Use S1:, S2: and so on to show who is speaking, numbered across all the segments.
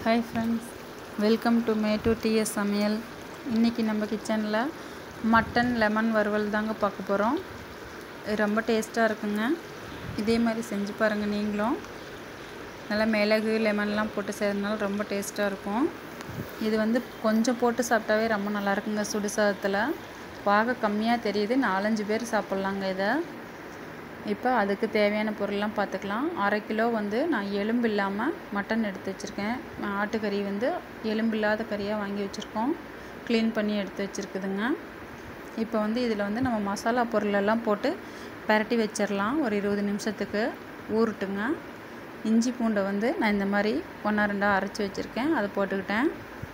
S1: Hi friends, welcome to மேட்டு டிஎஸ் சமையல். இன்றைக்கி நம்ம கிச்சனில் மட்டன் லெமன் வறுவல் தாங்க பார்க்க போகிறோம். இது ரொம்ப டேஸ்ட்டாக இருக்குங்க. இதே மாதிரி செஞ்சு பாருங்கள் நீங்களும். நல்லா மிளகு லெமன்லாம் போட்டு செய்கிறதுனால ரொம்ப டேஸ்ட்டாக இருக்கும். இது கொஞ்சம் போட்டு சாப்பிட்டாவே ரொம்ப நல்லாயிருக்குங்க. சுடு சாதத்தில் பார்க்க கம்மியாக தெரியுது, 4-5 பேர் சாப்பிட்லாங்க இதை. இப்போ அதுக்கு தேவையான பொருள்லாம் பார்த்துக்கலாம். 1/2 கிலோ நான் எலும்பு இல்லாமல் மட்டன் எடுத்து வச்சுருக்கேன். ஆட்டுக்கறி எலும்பு இல்லாத கறியாக வாங்கி வச்சுருக்கோம். க்ளீன் பண்ணி எடுத்து வச்சுருக்குதுங்க. இப்போ இதில் நம்ம மசாலா பொருளெல்லாம் போட்டு பரட்டி வச்சிடலாம். ஒரு 20 நிமிஷத்துக்கு ஊறட்டுங்க. இஞ்சி பூண்டை நான் இந்த மாதிரி 1-2 அரைச்சி வச்சுருக்கேன், அதை போட்டுக்கிட்டேன்.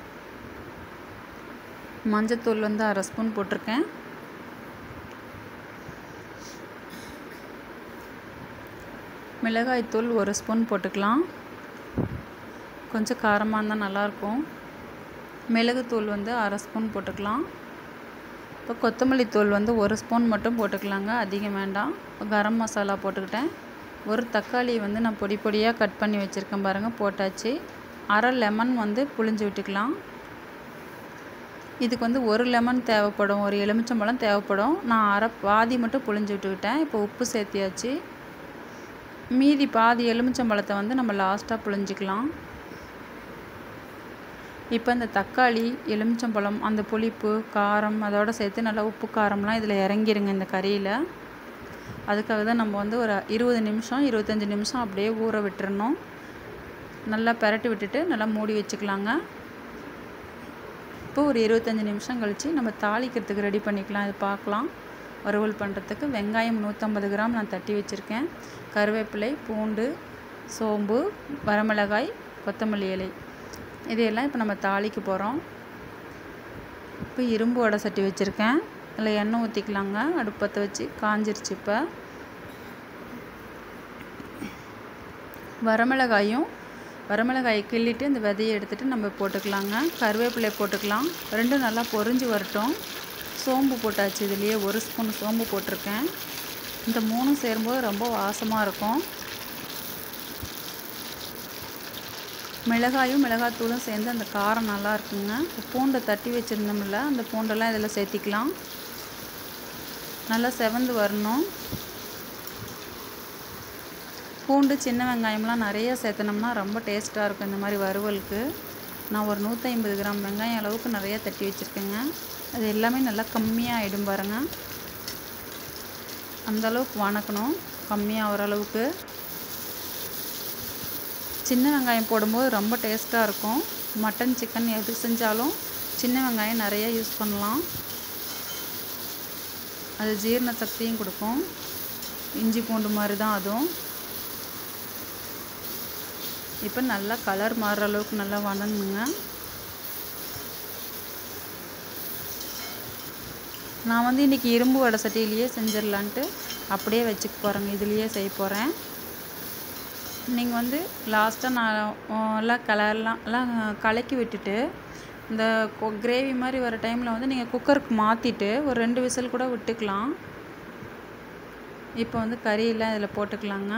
S1: மஞ்சத்தூள் 1/2 ஸ்பூன் போட்டிருக்கேன். மிளகாய்த்தூள் 1 ஸ்பூன் போட்டுக்கலாம். கொஞ்சம் காரமாக இருந்தால் நல்லாயிருக்கும். மிளகுத்தூள் 1/2 ஸ்பூன் போட்டுக்கலாம். இப்போ கொத்தமல்லி தூள் 1 ஸ்பூன் மட்டும் போட்டுக்கலாங்க, அதிகம் வேண்டாம். கரம் மசாலா போட்டுக்கிட்டேன். ஒரு தக்காளி நான் பொடி பொடியாக கட் பண்ணி வச்சுருக்கேன் பாருங்கள், போட்டாச்சு. 1/2 லெமன் புழிஞ்சு விட்டுக்கலாம். இதுக்கு 1 லெமன் தேவைப்படும், ஒரு எலுமிச்சம்பழம் தேவைப்படும். நான் பாதி மட்டும் புழிஞ்சு விட்டுக்கிட்டேன். இப்போ உப்பு சேர்த்தியாச்சு. மீதி பாதி எலுமிச்சம்பழத்தை நம்ம லாஸ்ட்டாக புழிஞ்சிக்கலாம். இப்போ இந்த தக்காளி, எலுமிச்சம்பழம், அந்த புளிப்பு, காரம் அதோடு சேர்த்து நல்லா உப்பு காரம்லாம் இதில் இறங்கிருங்க இந்த கறியில். அதுக்காக தான் நம்ம ஒரு 20 நிமிஷம் 25 நிமிஷம் அப்படியே ஊற விட்டுறணும். நல்லா பரட்டி விட்டுட்டு நல்லா மூடி வச்சுக்கலாங்க. இப்போ ஒரு 25 நிமிஷம் கழித்து நம்ம தாளிக்கிறதுக்கு ரெடி பண்ணிக்கலாம். இது பார்க்கலாம். வறுவல் பண்ணுறதுக்கு வெங்காயம் 150 கிராம் நான் தட்டி வச்சுருக்கேன். கருவேப்பிலை, பூண்டு, சோம்பு, வரமிளகாய், கொத்தமல்லி இலை, இதையெல்லாம் இப்போ நம்ம தாளிக்க போகிறோம். இப்போ இரும்பு வடை சட்டி வச்சுருக்கேன். அதில் எண்ணெய் ஊற்றிக்கலாங்க. அடுப்பத்தை வச்சு காஞ்சிருச்சு. இப்போ வரமிளகாயை கிள்ளிட்டு இந்த விதையை எடுத்துகிட்டு நம்ம போட்டுக்கலாங்க. கருவேப்பிலை போட்டுக்கலாம். ரெண்டும் நல்லா பொரிஞ்சு வரட்டும். சோம்பு போட்டாச்சு. இதுலேயே 1 ஸ்பூன் சோம்பு போட்டிருக்கேன். இந்த 3 சேரும்போது ரொம்ப வாசமாக இருக்கும். மிளகாயும் மிளகாத்தூளும் சேர்ந்து அந்த காரம் நல்லா இருக்குங்க. பூண்டை தட்டி வச்சுருந்தோம்ல, அந்த பூண்டெல்லாம் இதில் சேர்த்திக்கலாம். நல்லா செவந்து வரணும். பூண்டு, சின்ன வெங்காயம்லாம் நிறைய சேர்த்தனோம்னா ரொம்ப டேஸ்ட்டாக இருக்கும் இந்த மாதிரி வறுவலுக்கு. நான் ஒரு 150 கிராம் வெங்காயம் அளவுக்கு நிறைய தட்டி வச்சுருக்கேங்க. அது எல்லாமே நல்லா கம்மியாக ஆகிடும் பாருங்கள். அந்தளவுக்கு வணக்கணும், கம்மியாக ஓரளவுக்கு. சின்ன வெங்காயம் போடும்போது ரொம்ப டேஸ்ட்டாக இருக்கும். மட்டன், சிக்கன் எது செஞ்சாலும் சின்ன வெங்காயம் நிறைய யூஸ் பண்ணலாம். அது ஜீரண சக்தியும் கொடுக்கும். இஞ்சி பூண்டு மாதிரி தான் அதுவும். இப்போ நல்லா கலர் மாறுற அளவுக்கு நல்லா வணங்குங்க. நான் இன்றைக்கி இரும்பு வடை சட்டியிலேயே செஞ்சிடலான்ட்டு அப்படியே வச்சுக்க போகிறேங்க. இதுலேயே செய்ய போகிறேன். நீங்கள் லாஸ்ட்டாக நான் எல்லாம் கலக்கி விட்டுட்டு இந்த கிரேவி மாதிரி வர டைமில் நீங்கள் குக்கருக்கு மாற்றிட்டு ஒரு 2 விசில் கூட விட்டுக்கலாம். இப்போ கறியெல்லாம் இதில் போட்டுக்கலாங்க.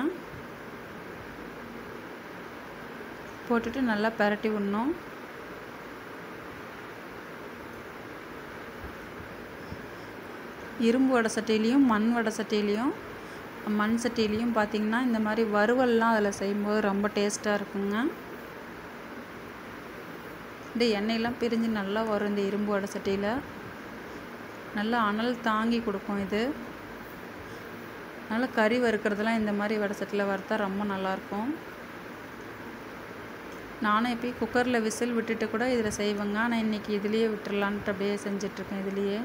S1: போட்டுட்டு நல்லா பரட்டி விடணும். இரும்பு வடை சட்டிலையும் மண் சட்டிலையும் பார்த்திங்கன்னா இந்த மாதிரி வறுவல்லாம் அதில் செய்யும்போது ரொம்ப டேஸ்ட்டாக இருக்குங்க. இந்த எண்ணெயெல்லாம் பிரிஞ்சு நல்லா வரும். இந்த இரும்பு வடை சட்டியில் நல்லா அனல் தாங்கி கொடுக்கும். இது நல்லா கறி வறுக்கிறதுலாம் இந்த மாதிரி வடை சட்டியில் வறுத்தா ரொம்ப நல்லாயிருக்கும். நானும் எப்பயும் குக்கரில் விசில் விட்டுட்டு கூட இதில் செய்வேங்க. ஆனால் இன்றைக்கி இதுலேயே விட்டுறலான்ட்டு அப்படியே செஞ்சிட்ருக்கேன் இதுலேயே.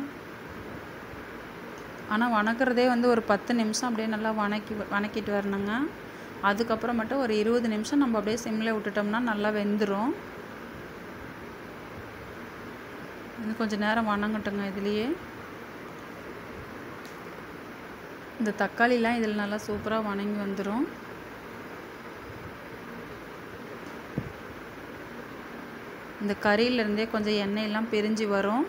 S1: ஆனால் வணக்கிறதே ஒரு 10 நிமிஷம் அப்படியே நல்லா வணக்கிட்டு வரணுங்க. அதுக்கப்புறம் மட்டும் ஒரு 20 நிமிஷம் நம்ம அப்படியே சிம்மில் விட்டுட்டோம்னா நல்லா வெந்துடும். இன்னும் கொஞ்சம் நேரம் வணங்கட்டுங்க இதுலேயே. இந்த தக்காளிலாம் இதில் நல்லா சூப்பராக வணங்கி வந்துடும். இந்த கறியிலேருந்தே கொஞ்சம் எண்ணெயெல்லாம் பிரிஞ்சு வரும்.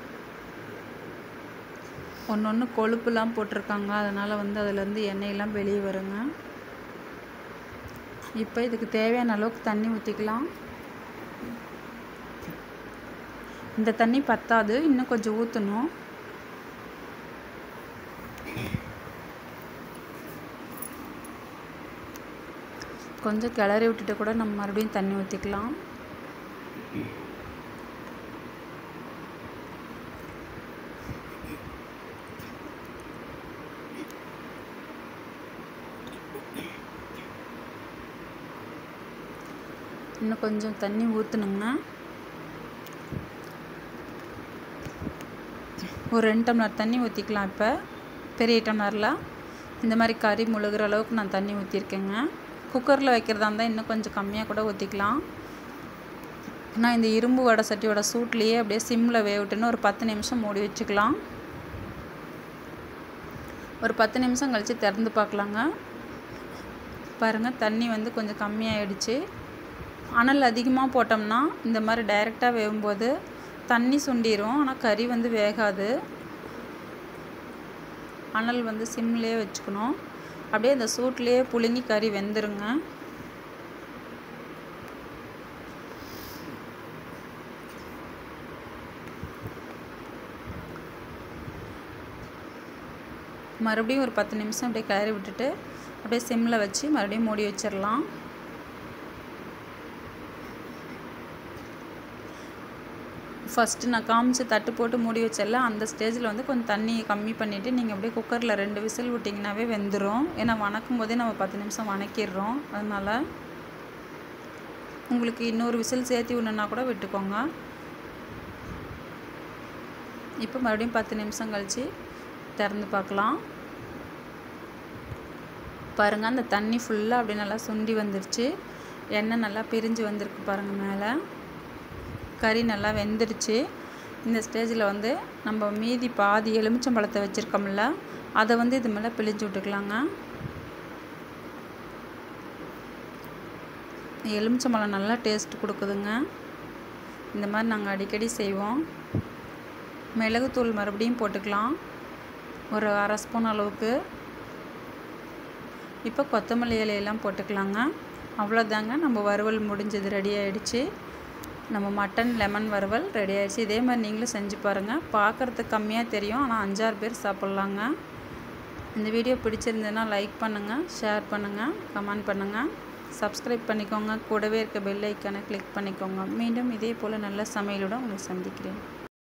S1: ஒன்று கொழுப்புலாம் போட்டிருக்காங்க, அதனால் அதுலேருந்து எண்ணெயெல்லாம் வெளியே வருங்க. இப்போ இதுக்கு தேவையான அளவுக்கு தண்ணி ஊற்றிக்கலாம். இந்த தண்ணி பத்தாது, இன்னும் கொஞ்சம் ஊற்றணும். கொஞ்சம் கிளறி விட்டுட்டு கூட நம்ம மறுபடியும் தண்ணி ஊற்றிக்கலாம். இன்னும் கொஞ்சம் தண்ணி ஊற்றணுங்கன்னா ஒரு 2 டம்ளர் தண்ணி ஊற்றிக்கலாம். இப்போ பெரிய டம்ளரில் இந்த மாதிரி கறி முழுகிற அளவுக்கு நான் தண்ணி ஊற்றிருக்கேங்க. குக்கரில் வைக்கிறதா இருந்தால் இன்னும் கொஞ்சம் கம்மியாக கூட ஊற்றிக்கலாம். நான் இந்த இரும்பு வடை சட்டியோட சூட்லேயே அப்படியே சிம்மில் வேவிட்டுன்னு ஒரு 10 நிமிஷம் மூடி வச்சுக்கலாம். ஒரு 10 நிமிஷம் கழித்து திறந்து பார்க்கலாங்க. பாருங்கள், தண்ணி வந்து கொஞ்சம் கம்மியாகிடுச்சு. அனல் அதிகமாக போட்டோம்னா இந்த மாதிரி டைரெக்டாக வேகும்போது தண்ணி சுண்டிடும், ஆனால் கறி வந்து வேகாது. அனல் வந்து சிம்லேயே வச்சுக்கணும். அப்படியே அந்த சூட்லேயே புழுங்கி கறி வெந்துருங்க. மறுபடியும் ஒரு 10 நிமிஷம் அப்படியே கிளறி விட்டுட்டு அப்படியே சிம்மில் வச்சு மறுபடியும் மூடி வச்சிடலாம். ஃபஸ்ட்டு நான் காமிச்சு தட்டு போட்டு மூடி வச்சிடல. அந்த ஸ்டேஜில் வந்து கொஞ்சம் தண்ணி கம்மி பண்ணிவிட்டு நீங்கள் அப்படியே குக்கரில் 2 விசில் விட்டிங்கனாவே வெந்துடும். ஏன்னா வணக்கும் போதே நம்ம 10 நிமிஷம் வணக்கிடுறோம். அதனால் உங்களுக்கு இன்னொரு விசில் சேர்த்து விடணுன்னா கூட விட்டுக்கோங்க. இப்போ மறுபடியும் 10 நிமிஷம் கழித்து திறந்து பார்க்கலாம். பாருங்கள், அந்த தண்ணி ஃபுல்லாக அப்படியே நல்லா சுண்டி வந்துருச்சு. எண்ணெய் நல்லா பிரிஞ்சு வந்திருக்கு பாருங்கள். மேலே கறி நல்லா வெந்துடுச்சு. இந்த ஸ்டேஜில் வந்து நம்ம மீதி பாதி எலுமிச்சம்பழத்தை வச்சுருக்கோம்ல, அதை வந்து இது மேலே பிழிஞ்சு விட்டுக்கலாங்க. எலுமிச்சம்பழம் நல்லா டேஸ்ட் கொடுக்குதுங்க. இந்த மாதிரி நாங்கள் அடிக்கடி செய்வோம். மிளகுத்தூள் மறுபடியும் போட்டுக்கலாம், ஒரு 1/2 ஸ்பூன் அளவுக்கு. இப்போ கொத்தமல்லி இலையெல்லாம் போட்டுக்கலாங்க. அவ்வளோதாங்க, நம்ம வறுவல் முடிஞ்சது, ரெடி ஆகிடுச்சு. நம்ம மட்டன் லெமன் வறுவல் ரெடி ஆகிடுச்சு. இதே மாதிரி நீங்களும் செஞ்சு பாருங்கள். பார்க்குறதுக்கு கம்மியாக தெரியும், ஆனால் 5-6 பேர் சாப்பிட்லாங்க. இந்த வீடியோ பிடிச்சிருந்ததுன்னா லைக் பண்ணுங்கள், ஷேர் பண்ணுங்கள், கமெண்ட் பண்ணுங்கள், சப்ஸ்கிரைப் பண்ணிக்கோங்க. கூடவே இருக்க பெல் ஐக்கானை கிளிக் பண்ணிக்கோங்க. மீண்டும் இதே போல் நல்ல சமையலுடன் உங்களை சந்திக்கிறேன்.